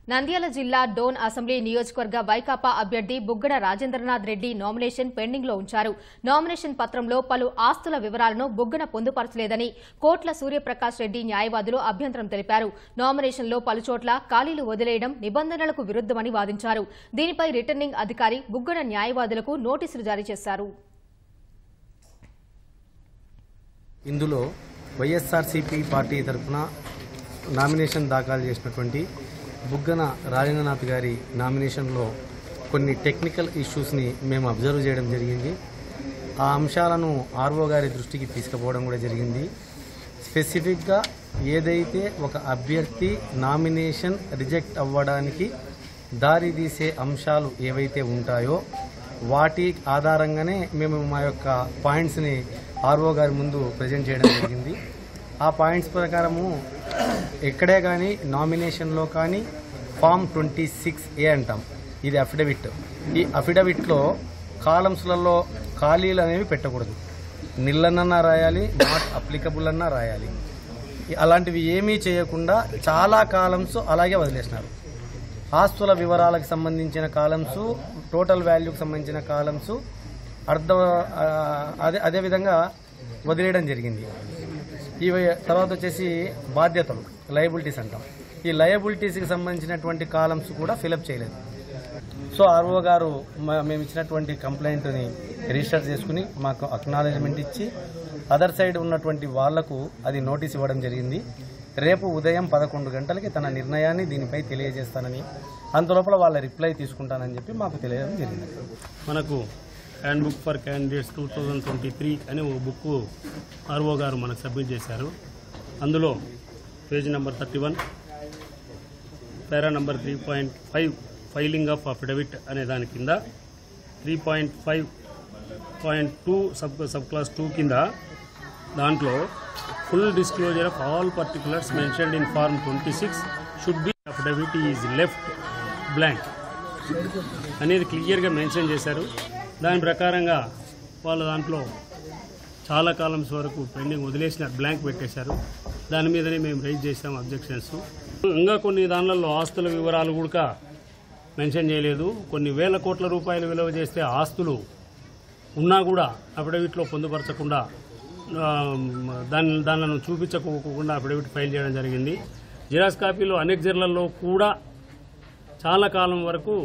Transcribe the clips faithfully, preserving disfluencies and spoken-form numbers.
నంద్యాల జిల్లా డోన్ అసెంబ్లీ నియోజకవర్గ వైకాపా అభ్యర్థి బుగ్గన రాజేంద్రనాథ్ రెడ్డి నామినేషన్ పెండింగ్ లో ఉంచారు. నామినేషన్ పత్రంలో పలు ఆస్తుల వివరాలను బుగ్గన పొందుపరచలేదని కోట్ల సూర్యప్రకాష్ రెడ్డి న్యాయవాదులు అభ్యంతరం తెలిపారు. నామినేషన్లో పలుచోట్ల ఖాళీలు వదిలేయడం నిబంధనలకు విరుద్దమని వాదించారు. దీనిపై రిటర్నింగ్ అధికారి బుగ్గన న్యాయవాదులకు నోటీసులు జారీ చేశారు. ఇందులో వైఎస్ఆర్సీపీ పార్టీ తరఫున నామినేషన్ దాఖలు చేసినటువంటి బుగ్గన రాజేంద్రనాథ్ గారి నామినేషన్లో కొన్ని టెక్నికల్ ఇష్యూస్ని మేము అబ్జర్వ్ చేయడం జరిగింది. ఆ అంశాలను ఆర్ఓ గారి దృష్టికి తీసుకుపోవడం కూడా జరిగింది. స్పెసిఫిక్గా ఏదైతే ఒక అభ్యర్థి నామినేషన్ రిజెక్ట్ అవ్వడానికి దారితీసే అంశాలు ఏవైతే ఉంటాయో వాటి ఆధారంగానే మేము మా యొక్క పాయింట్స్ని ఆర్ఓ గారి ముందు ప్రజెంట్ చేయడం జరిగింది. ఆ పాయింట్స్ ప్రకారము ఎక్కడే కానీ నామినేషన్లో కానీ ఫామ్ ట్వంటీ సిక్స్ ఏ అంటాం, ఇది అఫిడవిట్. ఈ అఫిడవిట్లో కాలమ్స్లలో ఖాళీలు అనేవి పెట్టకూడదు. నిల్లనన్నా రాయాలి, నాట్ అప్లికబుల్ అన్నా రాయాలి. అలాంటివి ఏమీ చేయకుండా చాలా కాలమ్స్ అలాగే వదిలేసినారు. ఆస్తుల వివరాలకు సంబంధించిన కాలమ్స్, టోటల్ వాల్యూకి సంబంధించిన కాలమ్స్ అర్థ అదే అదేవిధంగా వదిలేయడం జరిగింది. ఈ తర్వాత వచ్చేసి బాధ్యతలు, లయబిలిటీస్ అంటాం. ఈ లయబిలిటీస్కి సంబంధించినటువంటి కాలమ్స్ కూడా ఫిలప్ చేయలేదు. సో ఆర్ఓ గారు మేము ఇచ్చినటువంటి కంప్లైంట్ని రిజిస్టర్ చేసుకుని మాకు అక్నాలెడ్జ్మెంట్ ఇచ్చి అదర్ సైడ్ ఉన్నటువంటి వాళ్లకు అది నోటీస్ ఇవ్వడం జరిగింది. రేపు ఉదయం పదకొండు గంటలకి తన నిర్ణయాన్ని దీనిపై తెలియజేస్తానని, అంతలోపల వాళ్ళ రిప్లై తీసుకుంటానని చెప్పి మాకు తెలియడం జరిగింది. మనకు hand book for candidates two thousand twenty three అని ఒక బుక్ ఆర్ఓ గారు మనకు సబ్మిట్ చేశారు. అందులో page number thirty one para number three point five filing of affidavit అనే దాని కింద three point five point two sub sub clause two కింద దాంట్లో full disclosure of all particulars mentioned in form twenty six should be affidavit is left blank అనేది క్లియర్గా mention చేశారు. దాని ప్రకారంగా వాళ్ళు దాంట్లో చాలా కాలమ్స్ వరకు పెండింగ్ వదిలేసిన బ్లాంక్ పెట్టేశారు. దాని మీదనే మేము రైజ్ చేసాం అబ్జెక్షన్స్. ఇంకా కొన్ని దానిలలో ఆస్తుల వివరాలు కూడా మెన్షన్ చేయలేదు. కొన్ని వేల కోట్ల రూపాయలు విలువ చేస్తే ఆస్తులు ఉన్నా కూడా అఫిడవిట్లో పొందుపరచకుండా దాని దానిలను చూపించకోకుండా అఫిడవిట్ ఫైల్ చేయడం జరిగింది. జిరాక్స్ కాపీలు అనెక్జర్లలో కూడా చాలా కాలం వరకు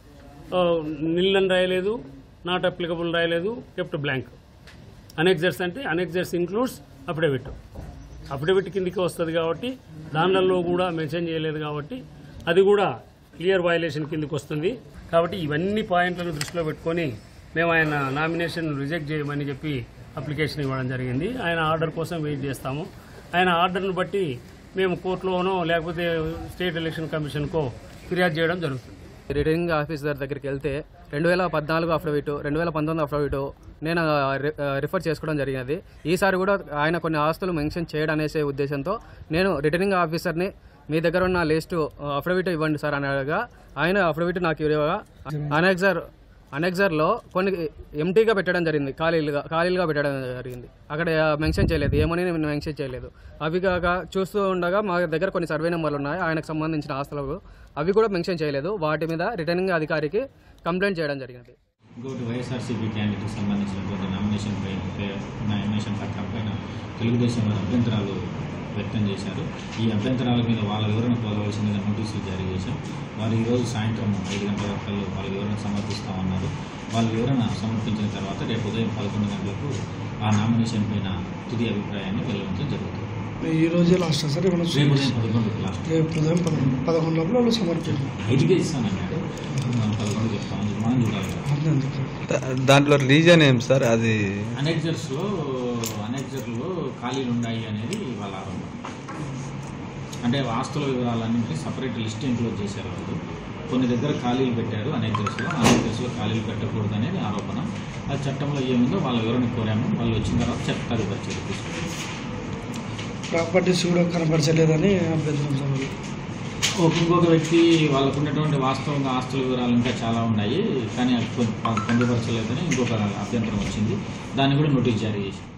నిల్లని రాయలేదు, నాట్ అప్లికబుల్ రాయలేదు, కెప్ట్ బ్లాంక్. అనెక్జర్స్ అంటే అనెక్జర్స్ ఇంక్లూడ్స్ అఫిడవిట్. అఫిడవిట్ కిందికి వస్తుంది కాబట్టి దానిలలో కూడా మెన్షన్ చేయలేదు కాబట్టి అది కూడా క్లియర్ వయలేషన్ కిందికి వస్తుంది. కాబట్టి ఇవన్నీ పాయింట్లను దృష్టిలో పెట్టుకొని మేము ఆయన నామినేషన్ రిజెక్ట్ చేయమని చెప్పి అప్లికేషన్ ఇవ్వడం జరిగింది. ఆయన ఆర్డర్ కోసం వెయిట్ చేస్తాము. ఆయన ఆర్డర్ను బట్టి మేము కోర్టులోనో లేకపోతే స్టేట్ ఎలక్షన్ కమిషన్కో ఫిర్యాదు చేయడం జరుగుతుంది. రిటర్నింగ్ ఆఫీసర్ దగ్గరికి వెళ్తే రెండు వేల పద్నాలుగు అఫిడవిట్, రెండు వేల పంతొమ్మిది అఫిడవిట్ నేను రిఫర్ చేసుకోవడం జరిగినది. ఈసారి కూడా ఆయన కొన్ని ఆస్తులు మెన్షన్ చేయడం అనేసే ఉద్దేశంతో నేను రిటర్నింగ్ ఆఫీసర్ని మీ దగ్గర ఉన్న లిస్టు అఫిడవిట్ ఇవ్వండి సార్ అని అడగా ఆయన అఫిడవిట్ నాకు ఇవ్వగా అనెక్జర్ అనెక్జర్లో కొన్ని ఎంటీగా పెట్టడం జరిగింది, ఖాళీలుగా ఖాళీలుగా పెట్టడం జరిగింది. అక్కడ మెన్షన్ చేయలేదు, ఏమని నేను మెన్షన్ చేయలేదు. అవి కాక చూస్తూ ఉండగా మా దగ్గర కొన్ని సర్వే నెంబర్లు ఉన్నాయి ఆయనకు సంబంధించిన ఆస్తులకు, అవి కూడా మెన్షన్ చేయలేదు. వాటి మీద రిటర్నింగ్ అధికారికి కంప్లైంట్ చేయడం జరిగింది. ఇంకోటి వైఎస్ఆర్సీపీ క్యాండిడేట్కి సంబంధించినటువంటి నామినేషన్ పై నామినేషన్ పత్రం పైన తెలుగుదేశం వారు అభ్యంతరాలు వ్యక్తం చేశారు. ఈ అభ్యంతరాల మీద వాళ్ళ వివరణ కోరవలసిందిగా నోటీసులు జారీ చేశాం. వారు ఈరోజు సాయంత్రం ఐదు గంటల వరకు వాళ్ళ వివరణ సమర్పిస్తామన్నారు. వాళ్ళ వివరణ సమర్పించిన తర్వాత రేపు ఉదయం పదకొండు గంటలకు ఆ నామినేషన్ పైన తుది అభిప్రాయాన్ని వెల్లడించడం జరుగుతుంది. ఈ రోజే లాస్ట్ సార్, రేపు ఉదయం పదకొండు లాస్ట్ రేపు ఉదయం పదకొండు పదకొండులో సమర్పించాం. ఐదుకే ఇస్తానన్నాడు, పదకొండు చెప్తామని మనం చూడాలి. దాంట్లో రీజన్ ఏం సార్? అది అనెక్జర్స్లో అనెక్జర్లో ఖాళీలు ఉన్నాయి అనేది వాళ్ళ ఆరోపణ. అంటే ఆస్తుల వివరాలన్నీ సపరేట్ లిస్ట్ ఇంక్లూడ్ చేశారు వాళ్ళు. కొన్ని దగ్గర ఖాళీలు పెట్టారు అనెక్జర్స్లో, అనెక్జర్స్లో ఖాళీలు పెట్టకూడదు అనేది ఆరోపణ. అది చట్టంలో ఏముందో వాళ్ళ వివరణ కోరాము. వాళ్ళు వచ్చిన తర్వాత చట్టాధిపతి చర్య తీసుకుంటారు. ప్రాపర్టీస్ కూడా కనపరచలేదని అభ్యంతరం. ఇంకొక వ్యక్తి వాళ్ళకు ఉన్నటువంటి వాస్తవంగా ఆస్తుల వివరాలు ఇంకా చాలా ఉన్నాయి కానీ పొందుపరచలేదని ఇంకొక అభ్యంతరం వచ్చింది. దాన్ని కూడా నోటీస్ జారీ చేసి